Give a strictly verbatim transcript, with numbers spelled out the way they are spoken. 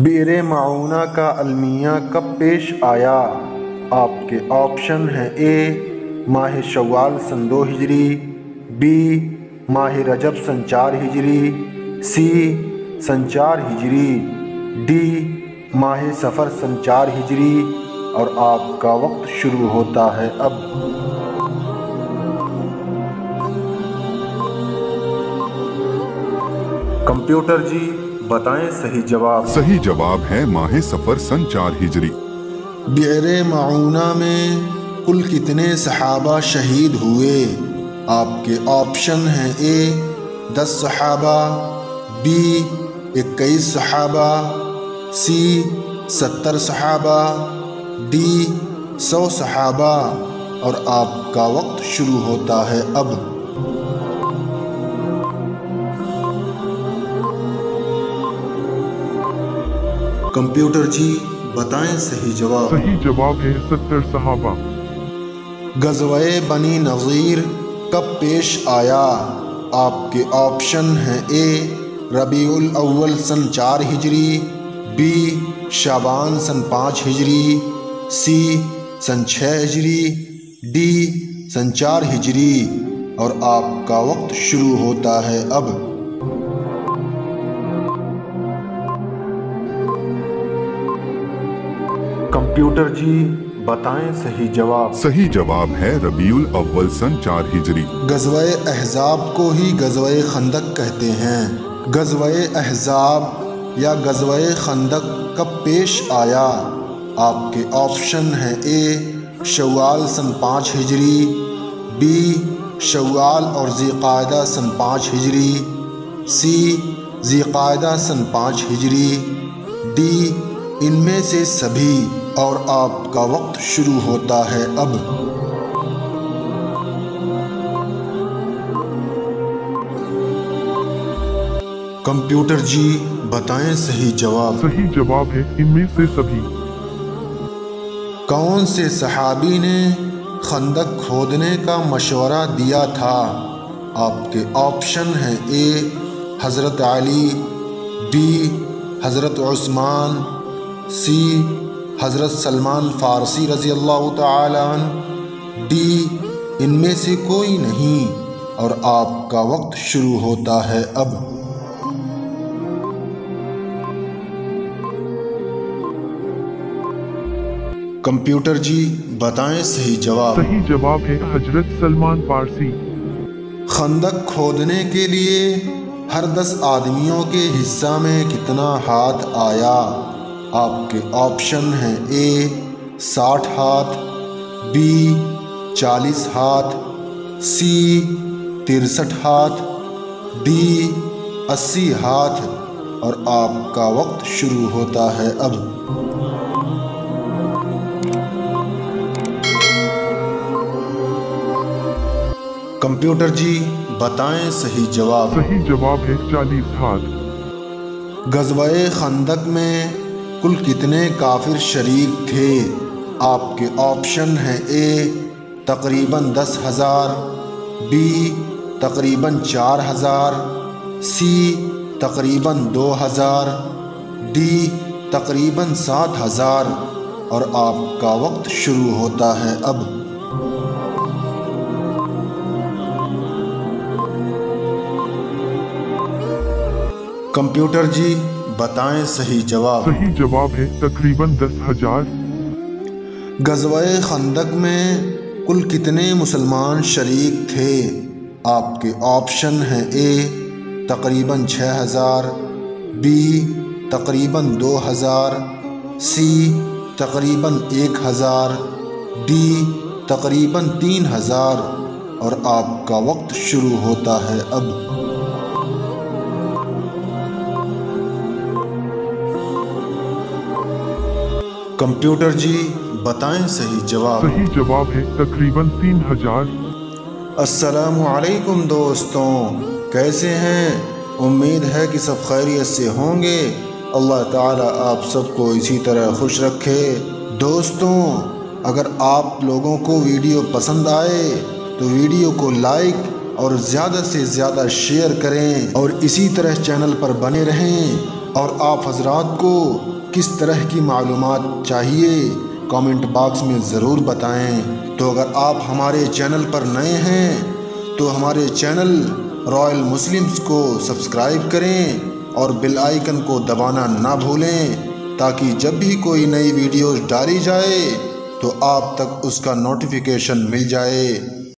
بئر معونہ کا المیہ کب پیش آیا؟ آپ کے آپشن ہیں: اے ماہ شوال سن دو ہجری، بی ماہ رجب سن چار ہجری، سی سن چار ہجری، ڈی ماہ سفر سن چار ہجری۔ اور آپ کا وقت شروع ہوتا ہے اب۔ کمپیوٹر جی بتائیں صحیح جواب۔ صحیح جواب ہے ماہ سفر سن چار ہجری۔ بئر معونہ میں کل کتنے صحابہ شہید ہوئے؟ آپ کے آپشن ہیں: اے دس صحابہ، بی اکیس صحابہ، سی ستر صحابہ، ڈی سو صحابہ۔ اور آپ کا وقت شروع ہوتا ہے اب۔ کمپیوٹر جی بتائیں صحیح جواب۔ صحیح جواب ہے ستر صحابہ۔ غزوہ بنی نظیر کب پیش آیا؟ آپ کے آپشن ہیں: اے ربیع الاول سن چار ہجری، بی شعبان سن پانچ ہجری، سی سن چھ ہجری، ڈی سن چار ہجری۔ اور آپ کا وقت شروع ہوتا ہے اب۔ کمپیوٹر جی بتائیں صحیح جواب۔ صحیح جواب ہے ربیع الاول سن چار ہجری۔ غزوہ احزاب کو ہی غزوہ خندق کہتے ہیں۔ غزوہ احزاب یا غزوہ خندق کب پیش آیا؟ آپ کے آپشن ہیں: اے شوال سن پانچ ہجری، بی شوال اور ذی قعدہ سن پانچ ہجری، سی ذی قعدہ سن پانچ ہجری، ڈی ان میں سے سبھی۔ اور آپ کا وقت شروع ہوتا ہے اب۔ کمپیوٹر جی بتائیں صحیح جواب۔ صحیح جواب ہے ان میں سے سبھی۔ کون سے صحابی نے خندق کھودنے کا مشورہ دیا تھا؟ آپ کے آپشن ہیں: اے حضرت علی، بی حضرت عثمان، سی حضرت سلمان فارسی رضی اللہ تعالی عنہ، ڈی ان میں سے کوئی نہیں۔ اور آپ کا وقت شروع ہوتا ہے اب۔ کمپیوٹر جی بتائیں صحیح جواب۔ صحیح جواب ہے حضرت سلمان فارسی۔ خندق کھودنے کے لیے ہر دس آدمیوں کے حصہ میں کتنا ہاتھ آیا؟ آپ کے آپشن ہیں: اے ساٹھ ہاتھ، بی چالیس ہاتھ، سی ترسٹھ ہاتھ، ڈی اسی ہاتھ۔ اور آپ کا وقت شروع ہوتا ہے اب۔ کمپیوٹر جی بتائیں صحیح جواب۔ صحیح جواب ہے چالیس ہاتھ۔ غزوہ خندق میں کل کتنے کافر شریک تھے؟ آپ کے آپشن ہیں: اے تقریباً دس ہزار، بی تقریباً چار ہزار، سی تقریباً دو ہزار، ڈی تقریباً سات ہزار۔ اور آپ کا وقت شروع ہوتا ہے اب۔ کمپیوٹر جی بتائیں صحیح جواب۔ صحیح جواب ہے تقریباً دس ہزار۔ غزوہ خندق میں کل کتنے مسلمان شریک تھے؟ آپ کے آپشن ہیں: اے تقریباً چھ ہزار، بی تقریباً دو ہزار، سی تقریباً ایک ہزار، ڈی تقریباً تین ہزار۔ اور آپ کا وقت شروع ہوتا ہے اب۔ کمپیوٹر جی بتائیں صحیح جواب۔ صحیح جواب ہے تقریباً تین ہزار۔ السلام علیکم دوستوں، کیسے ہیں؟ امید ہے کہ سب خیریت سے ہوں گے۔ اللہ تعالیٰ آپ سب کو اسی طرح خوش رکھے۔ دوستوں، اگر آپ لوگوں کو ویڈیو پسند آئے تو ویڈیو کو لائک اور زیادہ سے زیادہ شیئر کریں، اور اسی طرح چینل پر بنے رہیں اور آپ حضرات کو کس طرح کی معلومات چاہیے کامنٹ باکس میں ضرور بتائیں۔ تو اگر آپ ہمارے چینل پر نئے ہیں تو ہمارے چینل رائل مسلمز کو سبسکرائب کریں اور بیل آئیکن کو دبانا نہ بھولیں تاکہ جب بھی کوئی نئی ویڈیوز ڈالی جائے تو آپ تک اس کا نوٹیفیکیشن مل جائے۔